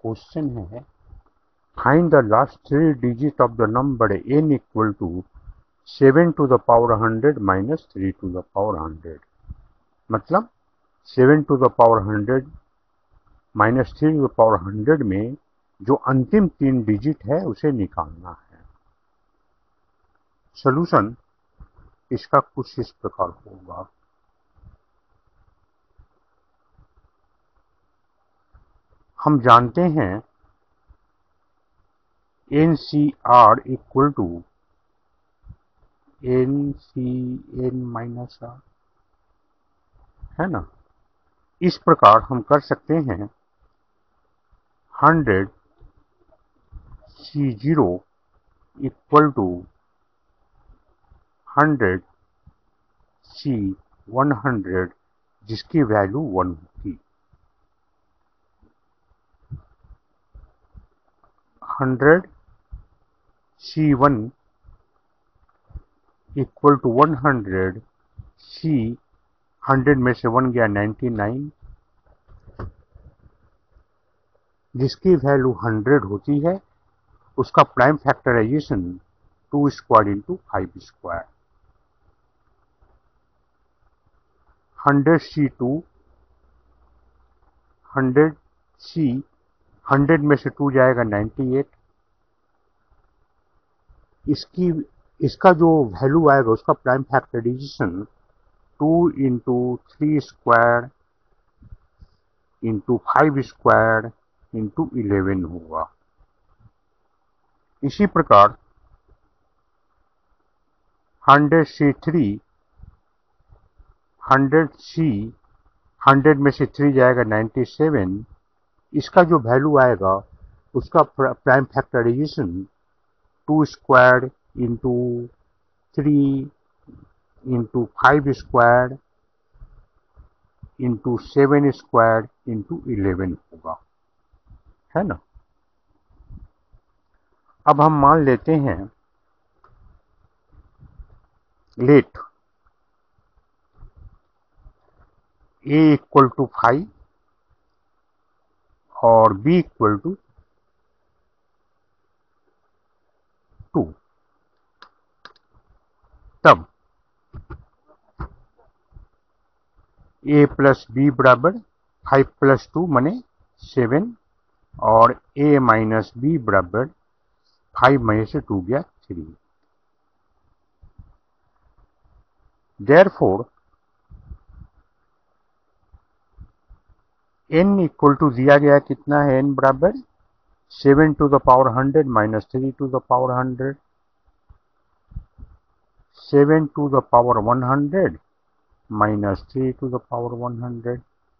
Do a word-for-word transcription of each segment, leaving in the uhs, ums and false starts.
Question है find the last three digit of the number n equal to seven to the power hundred minus three to the power hundred. मतलब seven to the power hundred minus three to the power hundred में जो अंतिम तीन digit है उसे निकालना है। Solution इसका कुछ इस प्रकार होगा। हम जानते हैं n C r equal to n C n minus r, है ना। इस प्रकार हम कर सकते हैं hundred C zero equal to hundred C one hundred, जिसकी वैल्यू वन होगी। Hundred C one equal to one hundred, C hundred में से वन गया नाइन्टी नाइन, जिसकी वैल्यू हंड्रेड होती है। उसका prime factorisation two square into five square. Hundred C two, hundred C, hundred में से टू जाएगा नाइन्टी एट। इसकी इसका जो वैल्यू आएगा उसका prime factorisation two into three square into five square into eleven होगा। इसी प्रकार hundred C three, hundred C, hundred में से थ्री जाएगा नाइन्टी सेवन। इसका जो वैल्यू आएगा उसका prime factorisation two square into three into five square into seven square into eleven होगा, है ना। अब हम मान लेते हैं let a equal to five और b इक्वल टू टू। तब a प्लस बी बराबर फाइव प्लस टू मने सेवन, और a माइनस बी बराबर फाइव में से टू गया three. Therefore n equal to दिया गया कितना है, n बराबर seven to the power hundred minus three to the power hundred, seven to the power one hundred minus three to the power one hundred.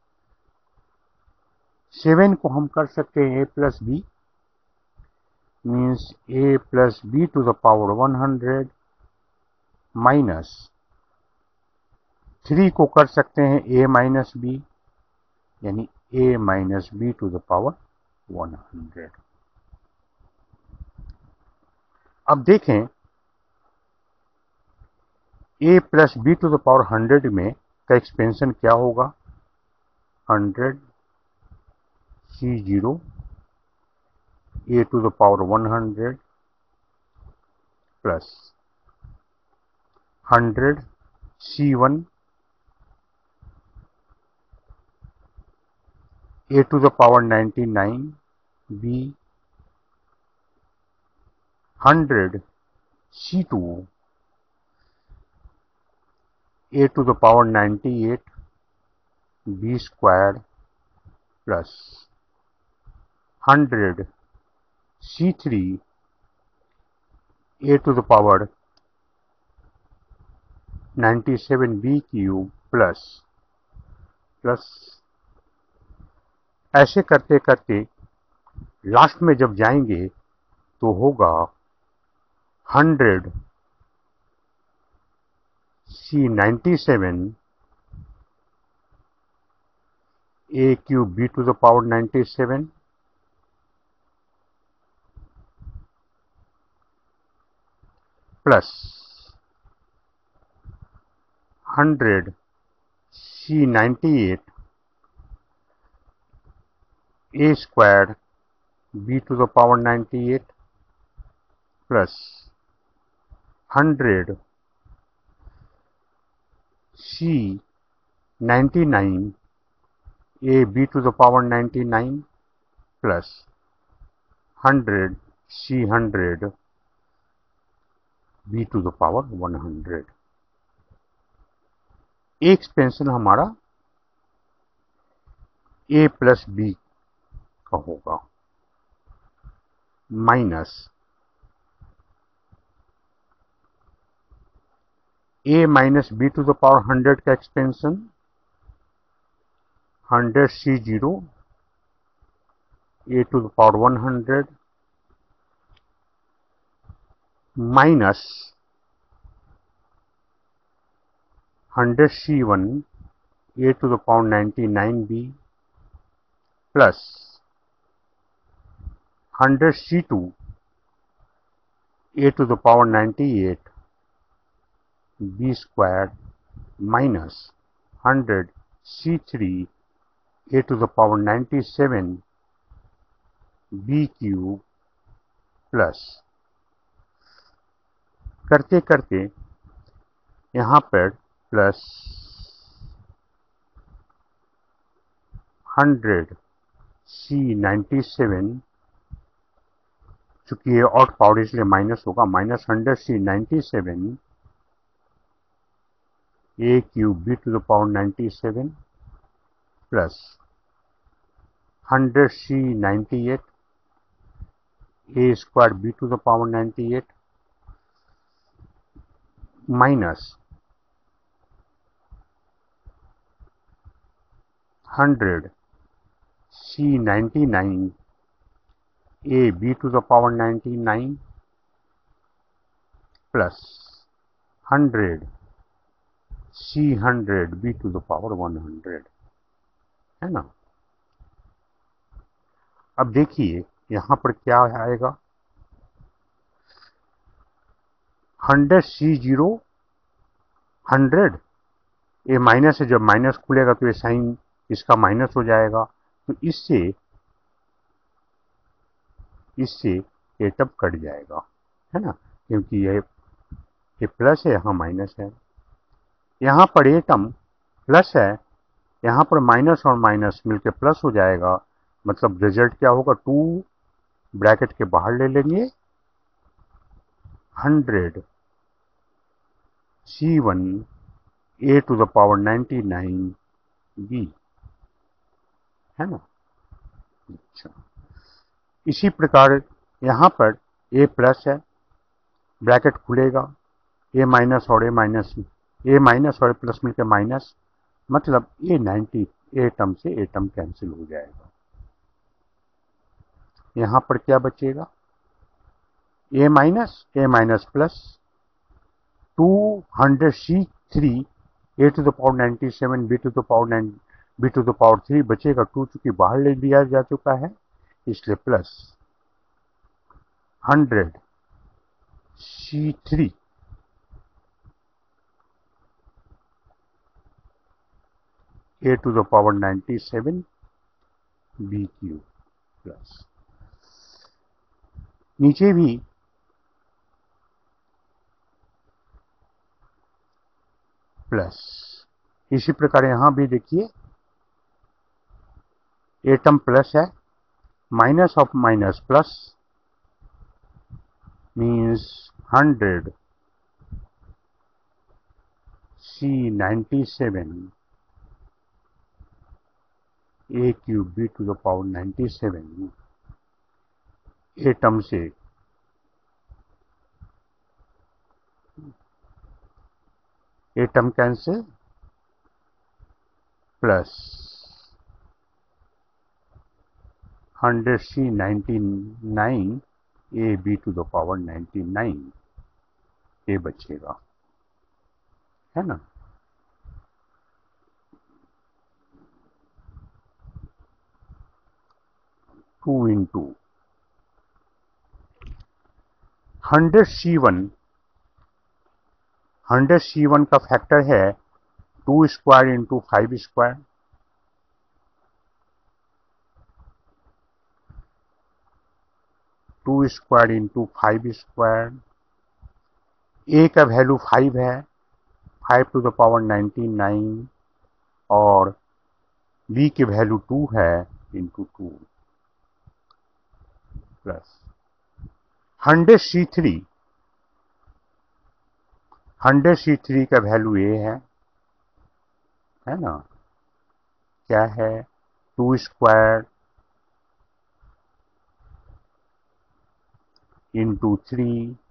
Seven को हम कर सकते हैं a plus B, means a plus B to the power one hundred, minus three को कर सकते हैं a minus B, यानी a minus B to the power one hundred. अब देखें a plus B to the power hundred में का expansion क्या होगा। Hundred C zero a to the power one hundred plus hundred C one a to the power ninety nine, b hundred C two a to the power ninety eight, b square plus hundred C three a to the power ninety seven b cube plus plus ऐसे करते करते last में जब जाएंगे तो होगा hundred C ninety seven a क्यूब b to the power ninety seven plus hundred C ninety eight a square b to the power ninety-eight plus one hundred c ninety-nine a b to the power ninety-nine plus one hundred c one hundred b to the power one hundred। Expansion हमारा a plus B का होगा minus a minus B to the power hundred का expansion hundred C zero a to the power one hundred minus hundred C one a to the power ninety nine b plus hundred C two a to the power ninety eight b square minus hundred C three a to the power ninety seven b cube plus करते करते यहाँ पर plus hundred C ninety seven, चूंकि ये odd power इसलिए minus होगा, minus hundred C ninety seven A cube B to the power ninety seven plus hundred C ninety eight A square B to the power ninety eight minus hundred C ninety nine A B to the power ninety nine plus hundred C hundred B to the power one hundred, है ना। अब देखिए यहां पर क्या आएगा, hundred C zero hundred, ये minus है, जब माइनस खुलेगा तो ये साइन इसका माइनस हो जाएगा, तो इससे इससे ये टब कट जाएगा, है ना, क्योंकि ये ये प्लस है, यहाँ माइनस है। यहाँ पर ये टर्म प्लस है, यहाँ पर माइनस और माइनस मिलके प्लस हो जाएगा, मतलब रिजल्ट क्या होगा, टू ब्रैकेट के बाहर ले लेंगे, hundred C one A to the power ninety nine B, है ना। अच्छा, इसी प्रकार यहाँ पर a प्लस है, ब्रैकेट खुलेगा, a माइनस और a माइनस, a माइनस और a प्लस मिलकर माइनस, मतलब a नाइन्टी, a टर्म से a टर्म कैंसिल हो जाएगा। यहाँ पर क्या बचेगा, a minus a minus plus two hundred C three A to the power ninety seven B to the power nine B to the power three बचेगा, two चूंकि बाहर ले लिया जा चुका है इसलिए plus hundred C three A to the power ninety seven B cube plus, नीचे भी प्लस, इसी प्रकार यहां भी देखिए ए टर्म प्लस है, minus of minus plus means hundred C ninety seven A cube B to the power ninety seven, A term से A term cancel, plus hundred C ninety nine A B to the power ninety nine, ये बचेगा, है ना। Two into hundred C one, hundred C one का factor है two square into five square, two square into five square, A का value five है, five two the power ninety nine, और B की वैल्यू टू है into two, plus hundred C three, hundred C three का value A है है ना, क्या है, two square into three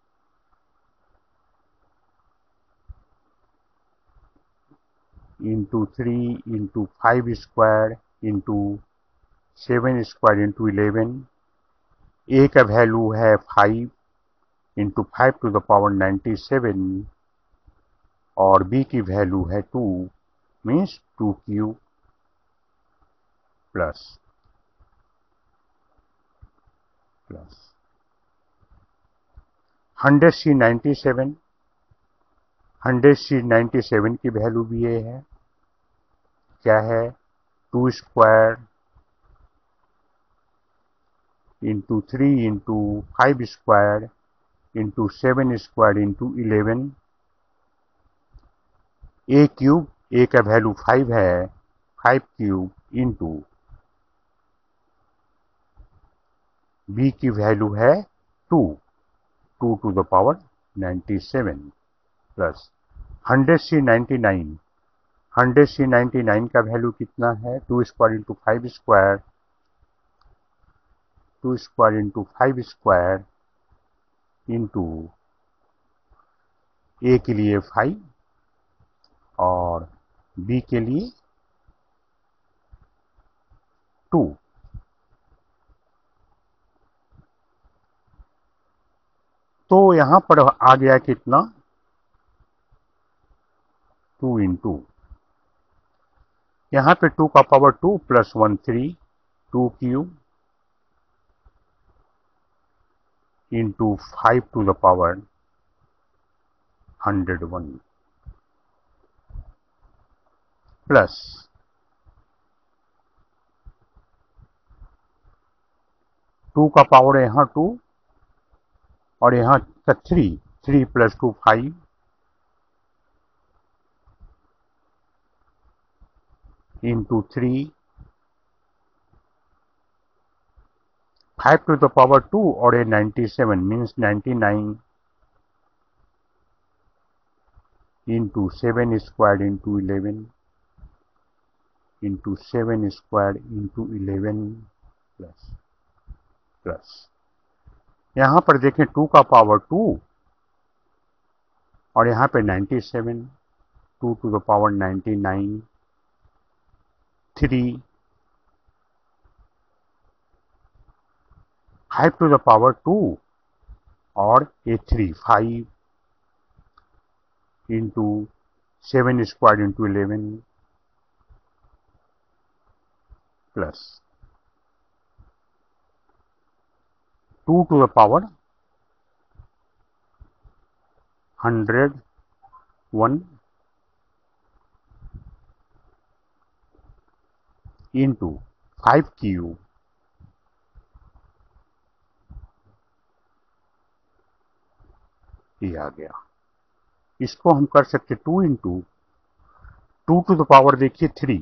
into three into five square into seven square into eleven, A का वैल्यू है five into five two the power ninety seven, और B की वैल्यू है two, means two cube, plus plus hundred C ninety seven, hundred C ninety seven की value भी ये है, क्या है, two square into three into five square into seven square into eleven, A cube, A का value five है, five cube into B की value है two, two two the power ninety seven, plus hundred C ninety nine, hundred C ninety nine का value कितना है, two square into five square, two square into five square into A के लिए five और B के लिए to, तो यहां पर आ गया कितना, टू इंटू, यहां पे टू का power two plus one three, two cube into five two the power hundred one, plus two का पावर यहां टू और यहां का three, three plus two five, into three, five two the power two और ये ninety seven means ninety nine, into seven square into eleven into seven square into eleven, plus plus यहां पर देखें to का power two और यहां पे ninety seven, two two the power ninety nine, three, five two the power two और ये three, five into seven square into eleven, plus two two the power hundred one into five cube, ये आ गया। इसको हम कर सकते two into two two the power देखिए थ्री,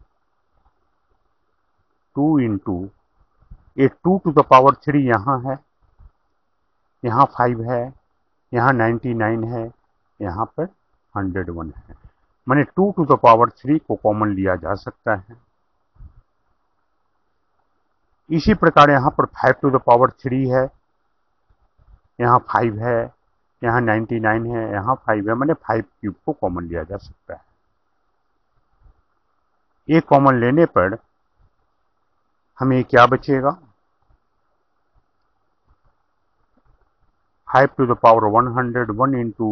टू इंटू ये two two the power three यहाँ है, यहाँ फाइव है, यहाँ नाइन्टी नाइन है, यहाँ पर हंड्रेड वन है, माने two two the power three को कॉमन लिया जा सकता है। इसी प्रकार यहाँ पर five two the power three है, यहाँ फाइव है, यहाँ नाइन्टी नाइन है, यहाँ फाइव है, माने फाइव क्यूब को कॉमन लिया जा सकता है। ये कॉमन लेने पर हमें क्या बचेगा, five two the power one hundred one into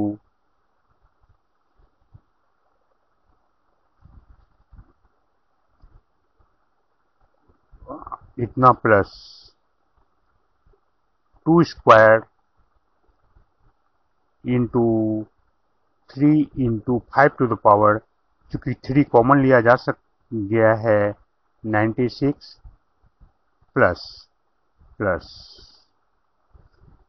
इतना plus two square into three into five two the power, चूंकि थ्री कॉमन लिया जा सक गया है, ninety six plus plus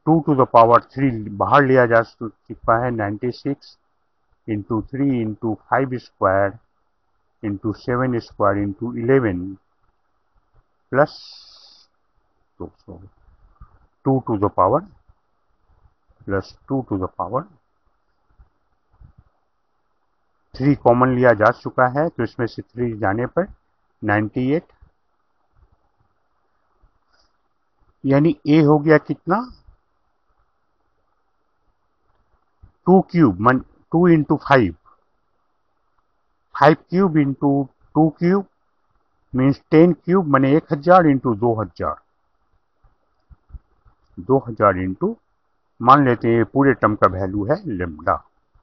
two two the power three बाहर लिया जा चुका है, ninety six into three into five square into seven square into eleven plus दो सौ, two two the power plus two two the power three common लिया जा चुका है, तो इसमें से थ्री जाने पर नाइन्टी एट, यानी ए हो गया कितना, टू क्यूब मन two into five, five cube into two cube means ten cube मैंने एक हजार इंटू दो हजार, दो हजार इंटू मान लेते हैं पूरे टर्म का वैल्यू है लेम्डा।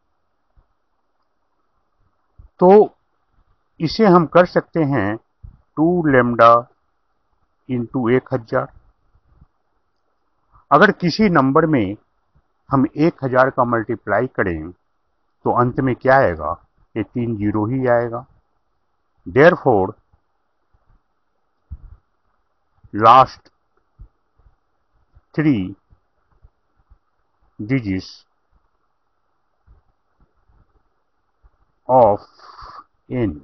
तो इसे हम कर सकते हैं टू लेम्डा इंटू एक हजार। अगर किसी नंबर में हम एक हजार का मल्टीप्लाई करें तो अंत में क्या आएगा, ये तीन जीरो ही आएगा। Therefore last three digits of n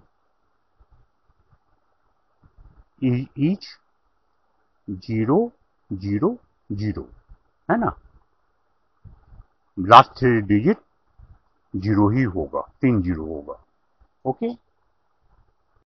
is zero zero zero, है ना, लास्ट थ्री डिजिट जीरो ही होगा, तीन जीरो होगा। ओके।